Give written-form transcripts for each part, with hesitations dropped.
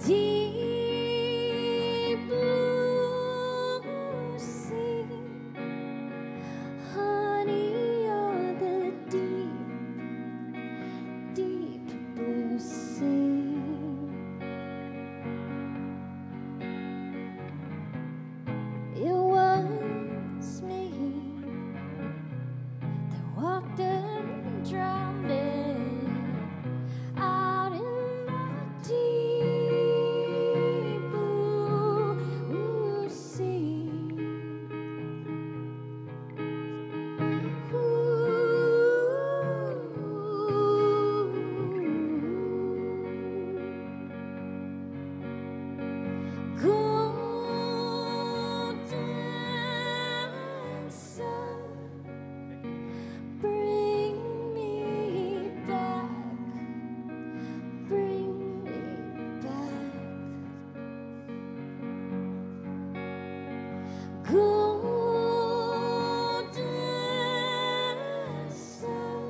Deep blue sea, honey, you're the deep, deep blue sea. It was me that walked and drowned out in the deep blue sea. Golden sun, bring me back, bring me back. Golden sun,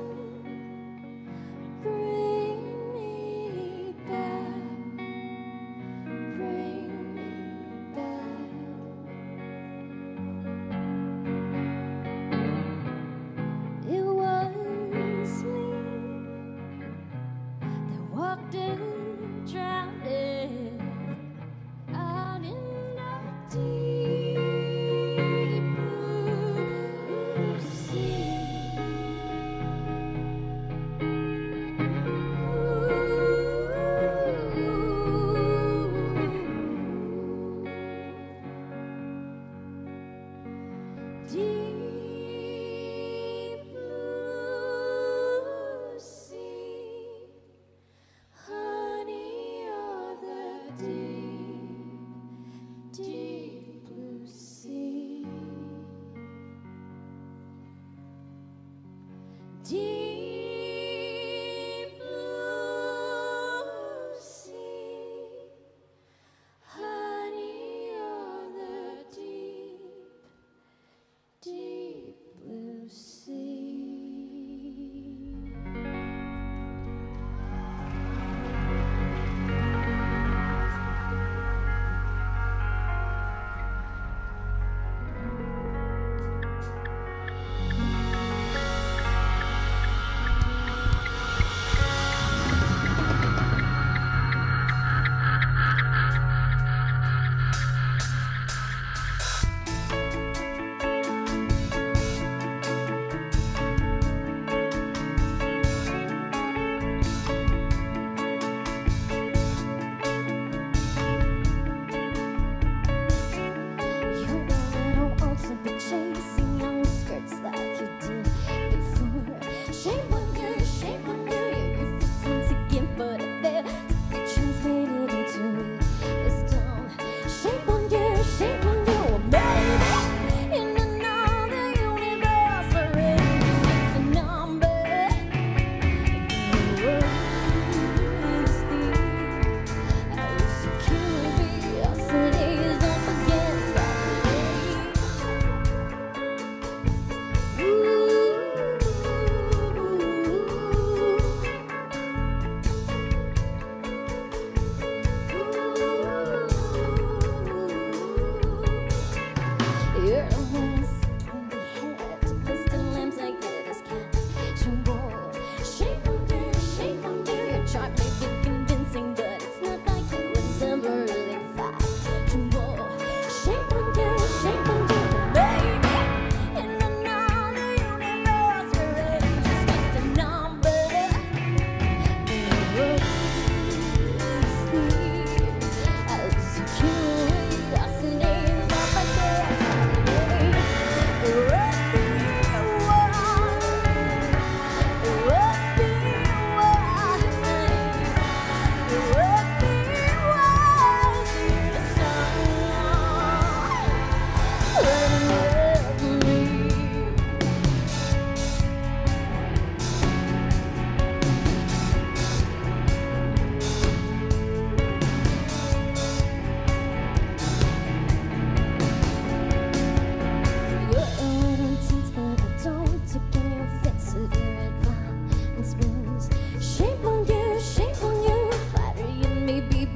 bring me back, bring me back. It was me that walked and drowned out in the deep blue sea. Deep blue sea, honey, you're the deep, deep blue sea. Deep blue sea, honey, you're the deep, deep blue sea.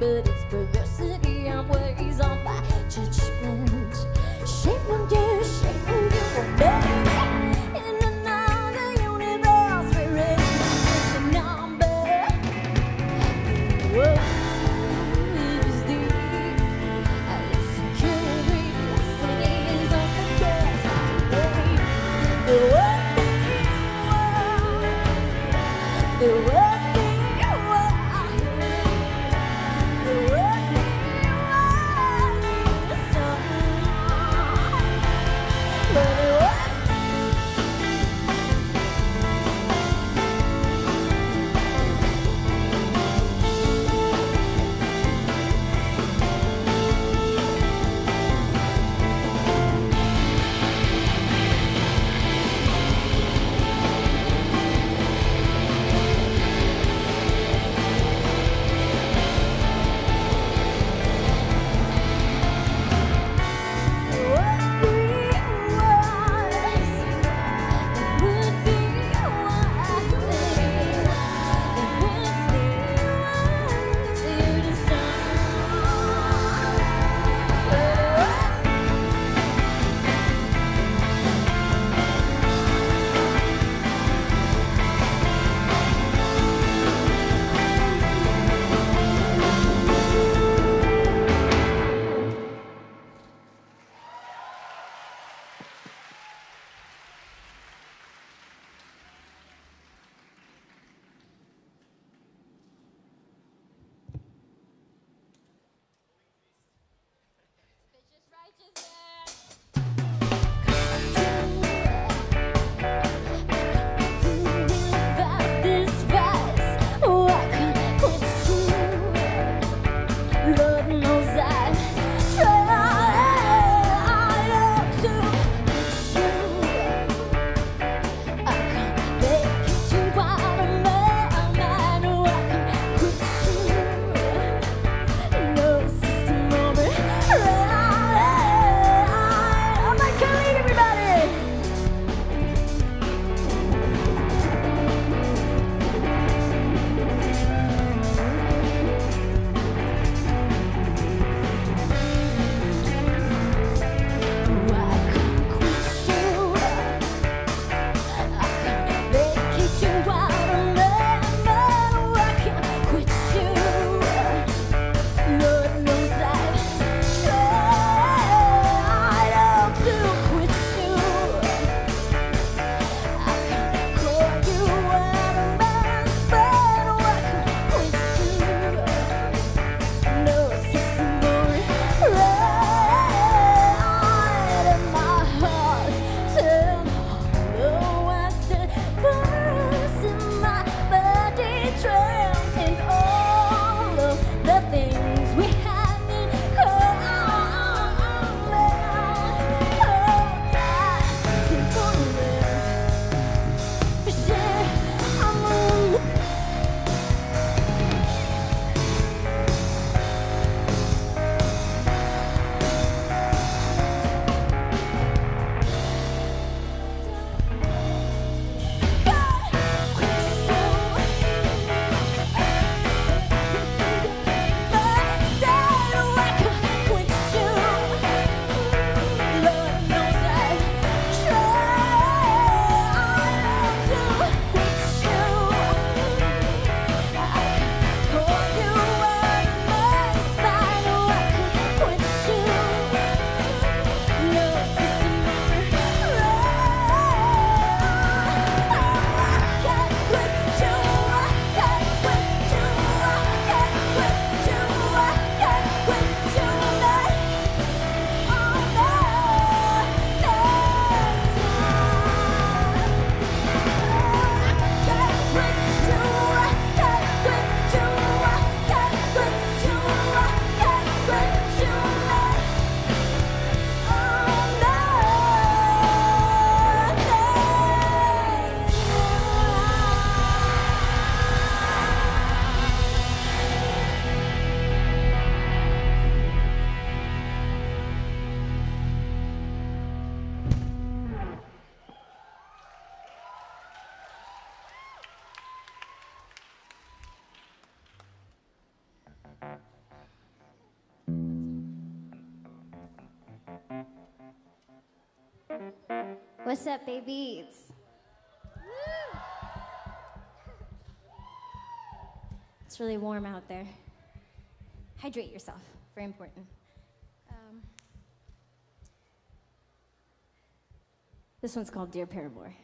but its perversity outweighs all my judgment. Shame on you, oh baby. In another universe, we're in a number. Whoa, is deep. Curiosity is on the gas. The world be the world be the world be What's up, Baybeats? It's really warm out there. Hydrate yourself, very important. This one's called Dear Paraboy.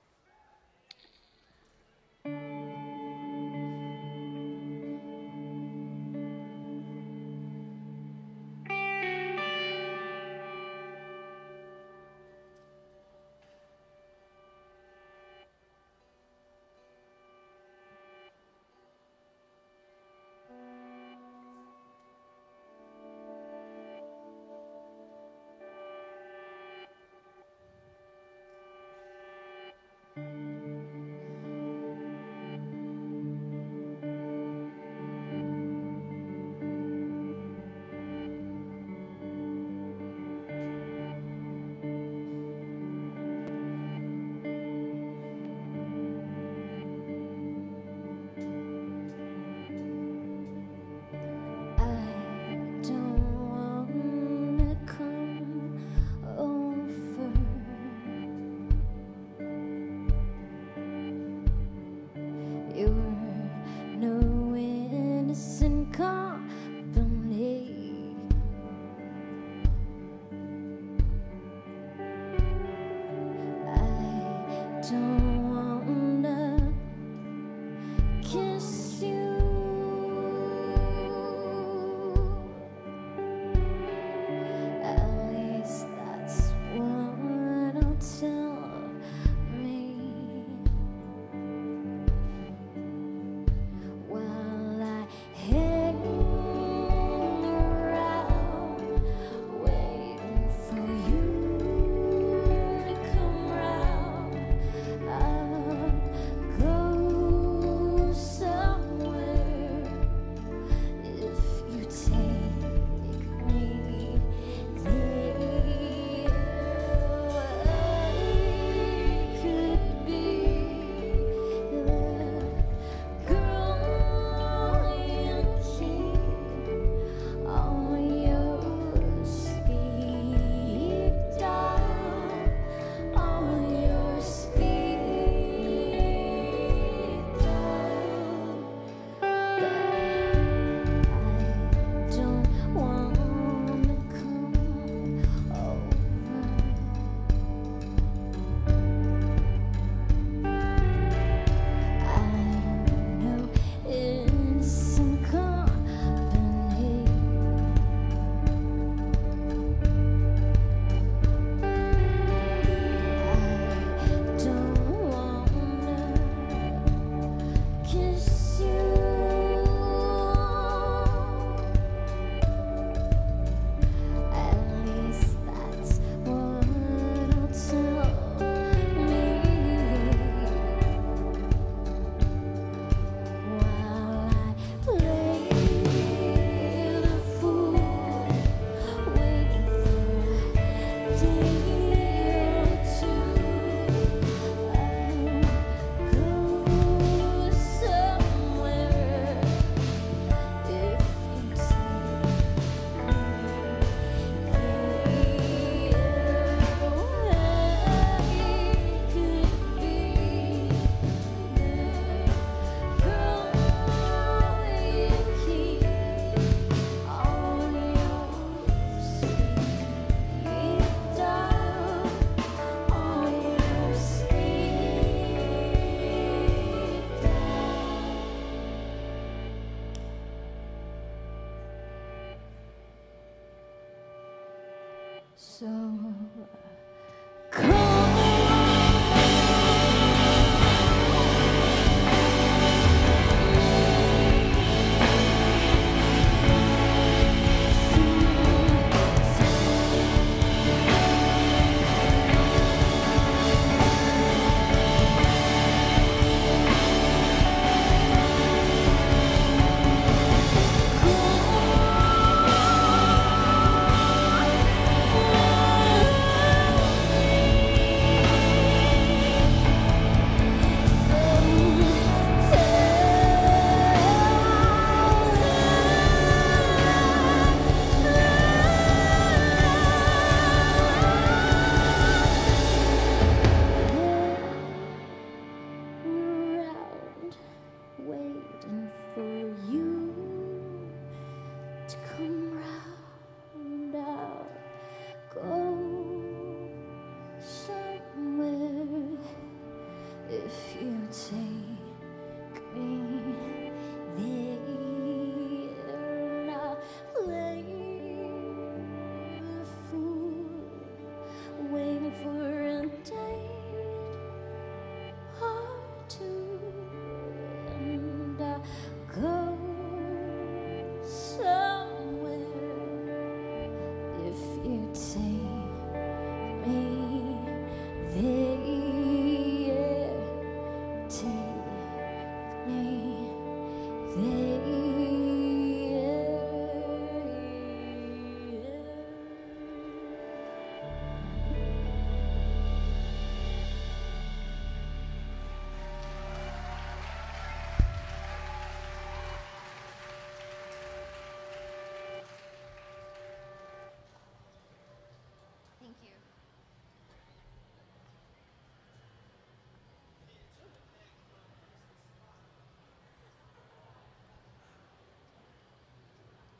So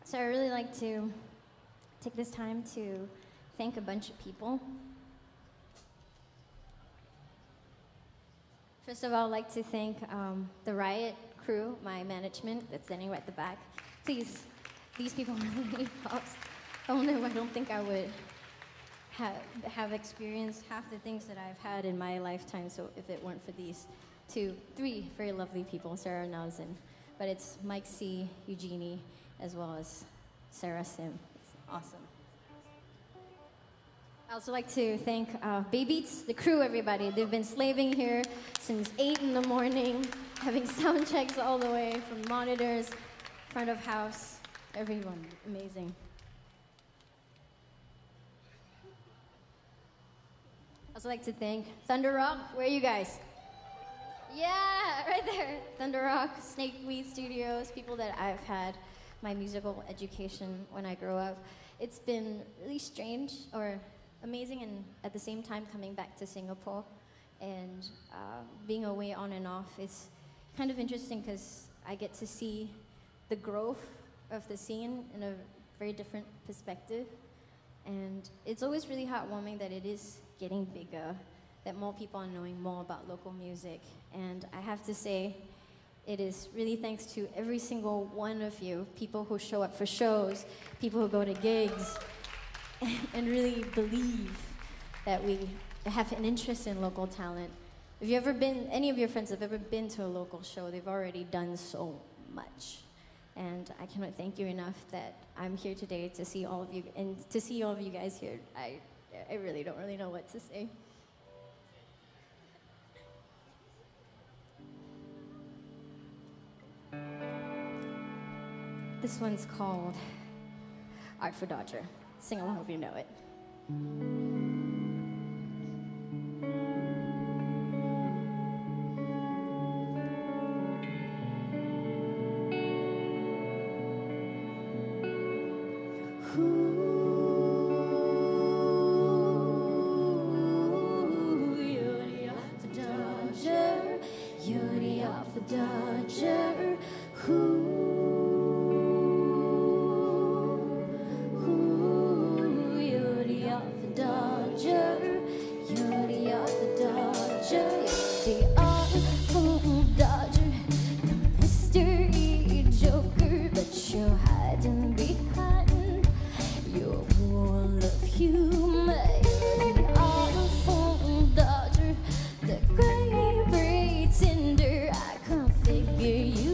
So I really like to take this time to thank a bunch of people. First of all, I'd like to thank the Riot crew, my management that's standing right at the back. Please, these people really need props. Oh no, I don't think I would have experienced half the things that I've had in my lifetime, so if it weren't for these three very lovely people, Sarah Nelson. But it's Mike C., Eugenie, as well as Sarah Sim. It's awesome. I also like to thank Baybeats, the crew, everybody. They've been slaving here since 8 in the morning, having sound checks all the way from monitors, front of house, everyone, amazing. I also like to thank Thunder Rock. Where are you guys? Yeah, right there. Thunder Rock, Snakeweed Studios, people that I've had my musical education when I grew up. It's been really strange or amazing, and at the same time coming back to Singapore and being away on and off is kind of interesting because I get to see the growth of the scene in a very different perspective. And it's always really heartwarming that it is getting bigger, that more people are knowing more about local music. And I have to say, it is really thanks to every single one of you, people who show up for shows, people who go to gigs, and really believe that we have an interest in local talent. If you ever been, any of your friends have ever been to a local show, they've already done so much. And I cannot thank you enough that I'm here today to see all of you, and to see all of you guys here. I really don't really know what to say. This one's called Art for Dodger. Sing along if you know it. You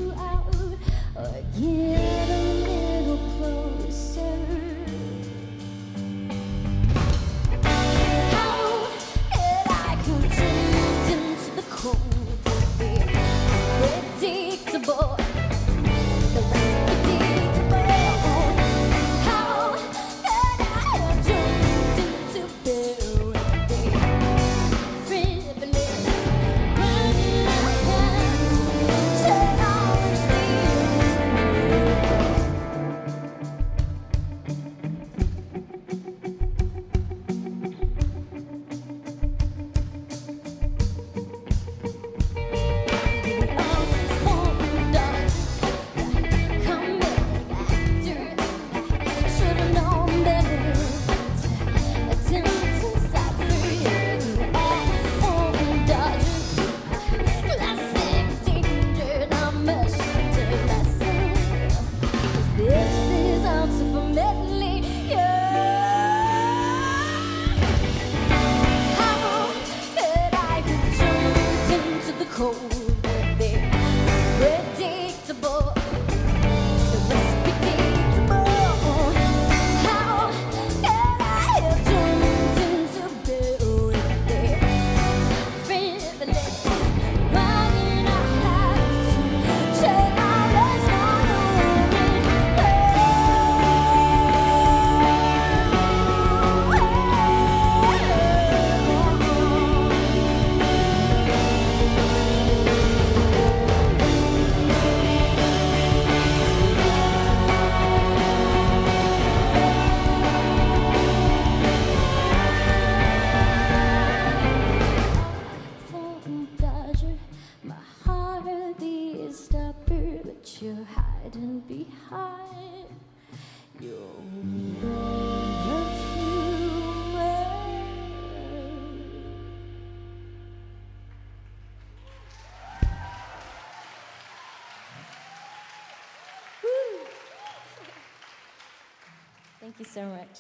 Thank you so much.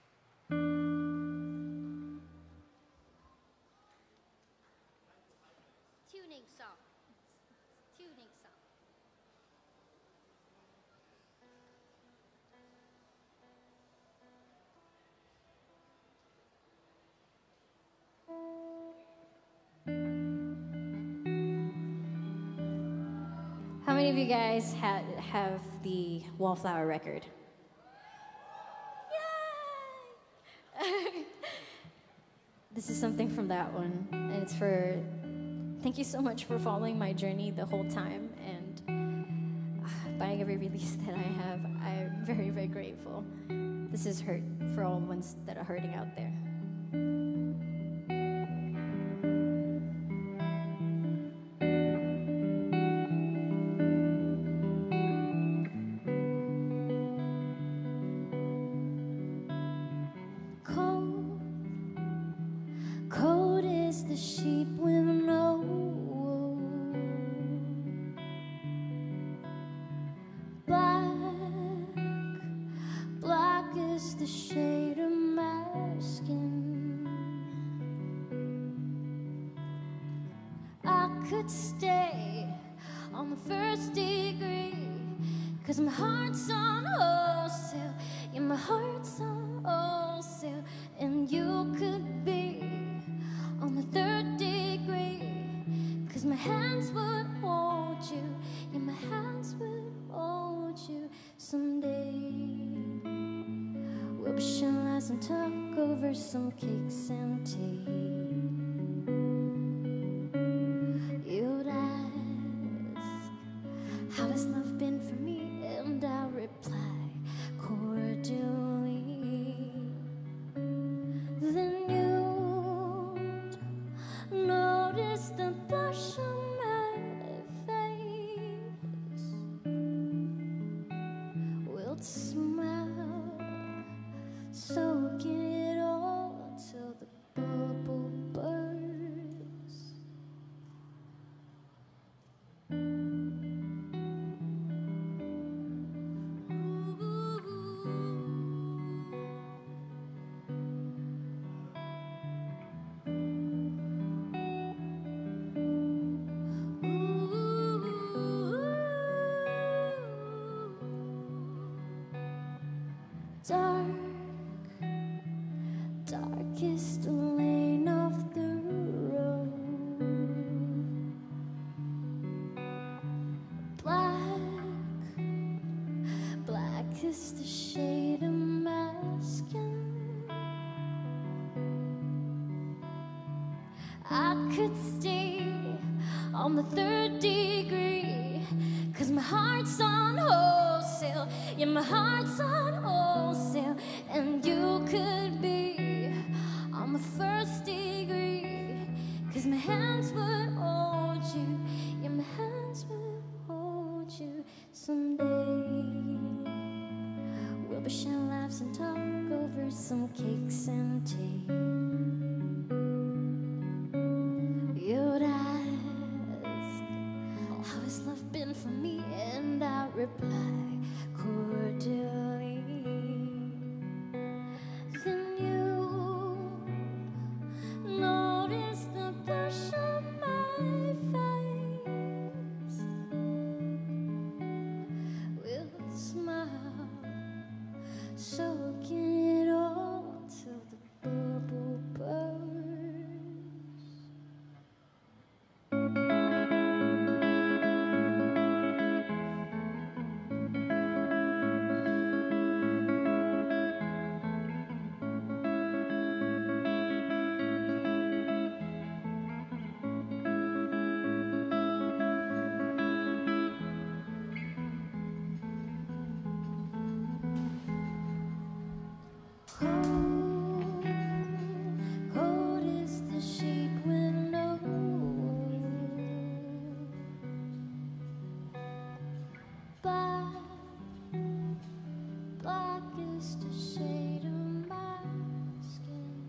Tuning song. Tuning song. How many of you guys have the Wallflower record? Yay! This is something from that one, and it's for. Thank you so much for following my journey the whole time and buying every release that I have. I'm very, very grateful. This is Hurt for all the ones that are hurting out there. Cold is the sheep with no wool. Black is the shade of my skin. I could stay on the first degree, 'cause my heart's on wholesale. Yeah, my heart's on wholesale. And you could be on the third degree, 'cause my hands would hold you. Yeah, my hands would hold you. Someday we'll be sharing lies and talk over some cakes and tea. You'd ask, how has love been for me? And I'll reply cordially. Then you'd notice the blush on my face. We'll smile, soaking it all till the bubble bursts. Darkest lane of the road. Black is the shade of my skin. I could stay on the third degree, 'cause my heart's on wholesale. Yeah, my heart's on wholesale. And you could be on the first degree, 'cause my hands would hold you. Yeah, my hands would hold you. Someday we'll be sharing laughs and talk over some cakes and tea. You'd ask, how has love been for me? And I'll reply cordially. Then you notice the blush on my face. We'll smile, soaking it all till the bubble bursts. Cold is the sheep with no wool. Black is the shade of my skin.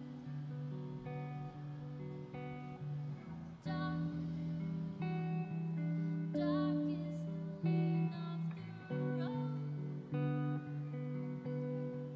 Dark is the lane of the road.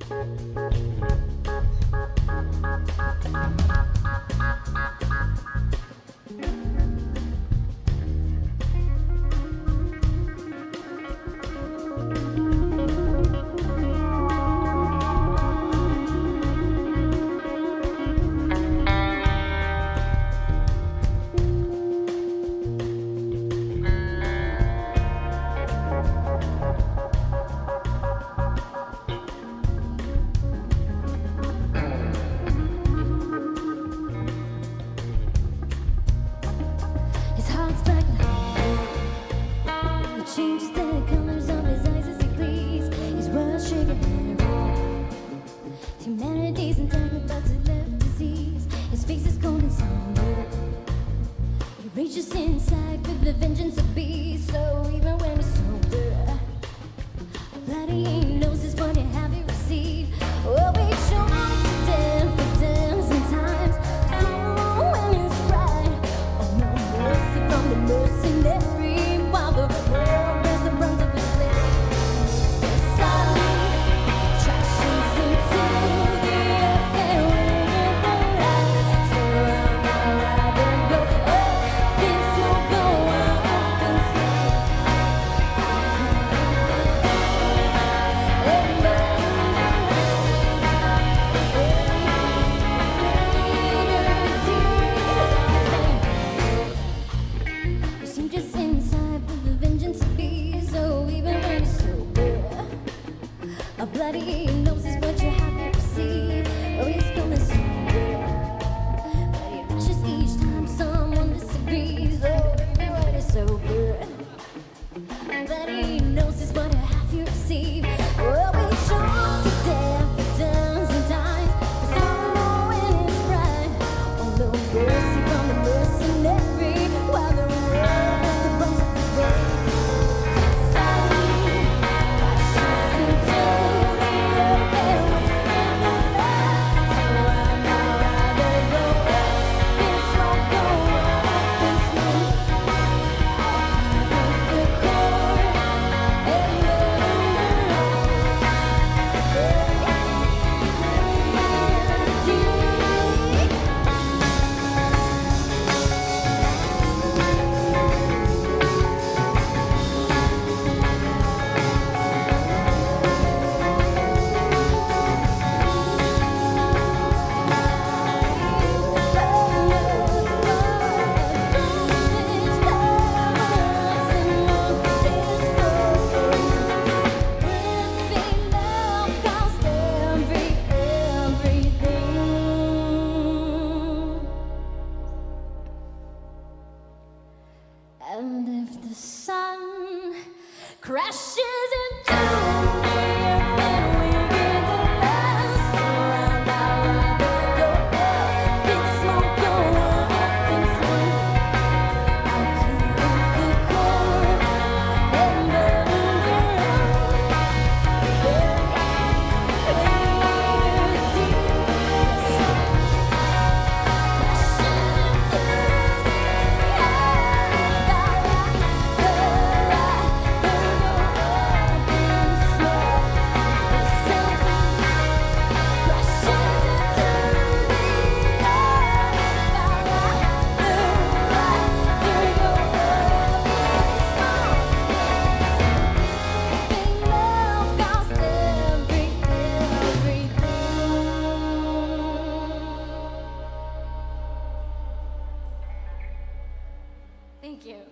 Thank you.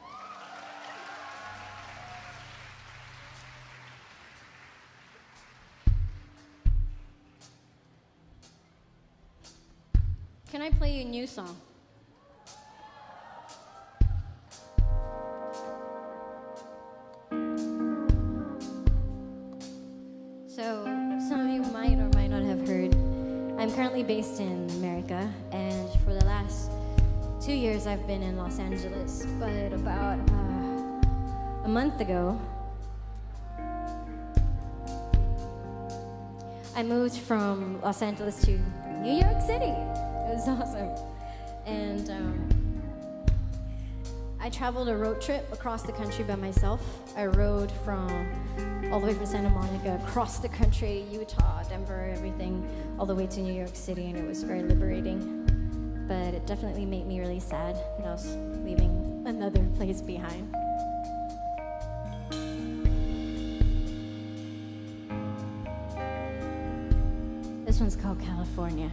Can I play you a new song? So, some of you might or might not have heard, I'm currently based in America, and for the last 2 years I've been in Los Angeles, but about a month ago, I moved from Los Angeles to New York City. It was awesome. And I traveled a road trip across the country by myself. I rode all the way from Santa Monica, across the country, Utah, Denver, everything, all the way to New York City, and it was very liberating. But it definitely made me really sad that I was leaving another place behind. This one's called California.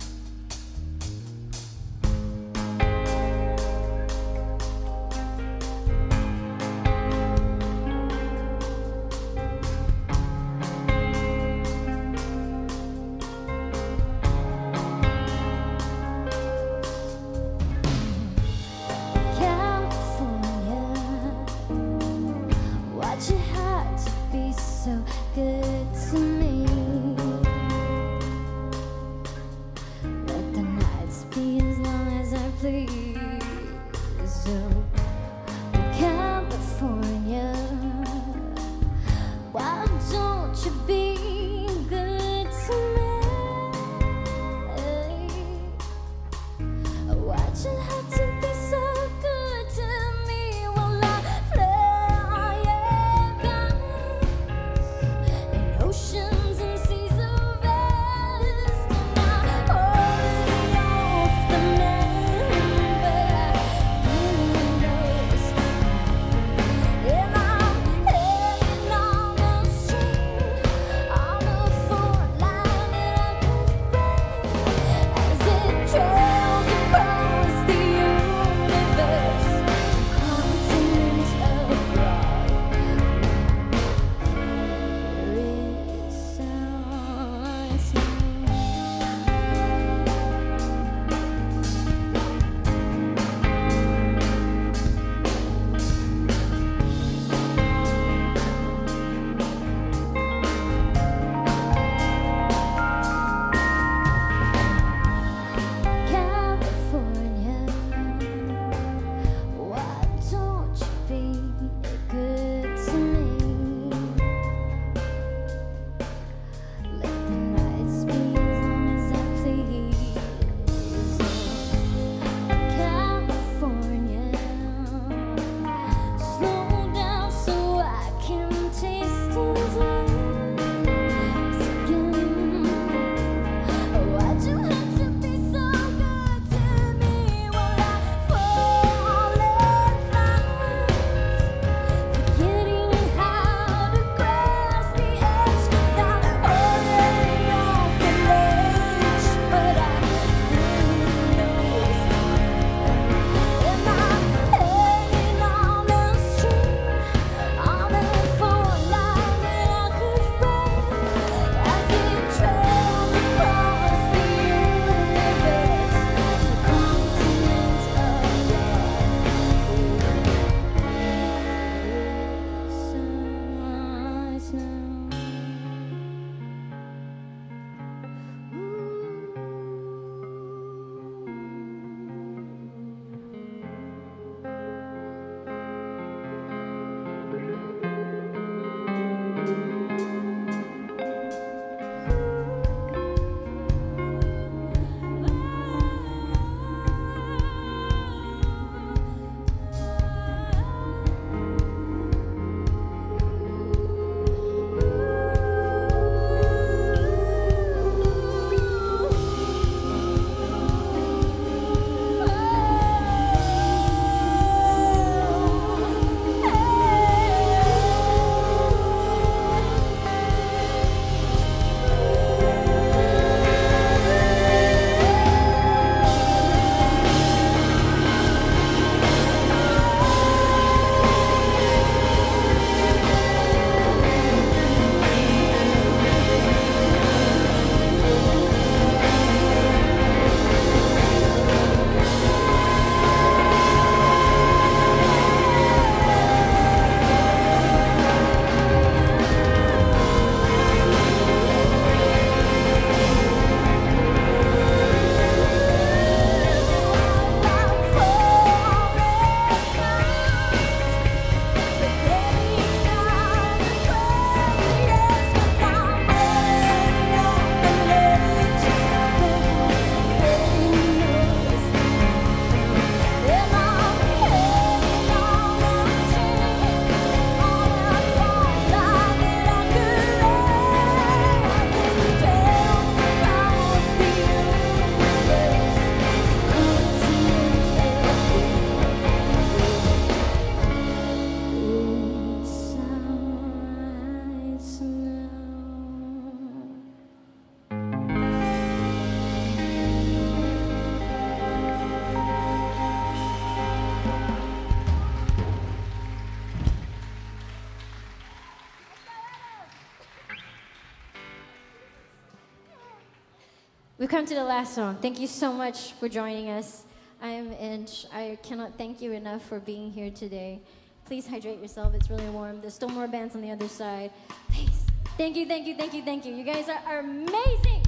We've come to the last song. Thank you so much for joining us. I'm Inch. I cannot thank you enough for being here today. Please hydrate yourself. It's really warm. There's still more bands on the other side. Please. Thank you, thank you, thank you, thank you. You guys are amazing.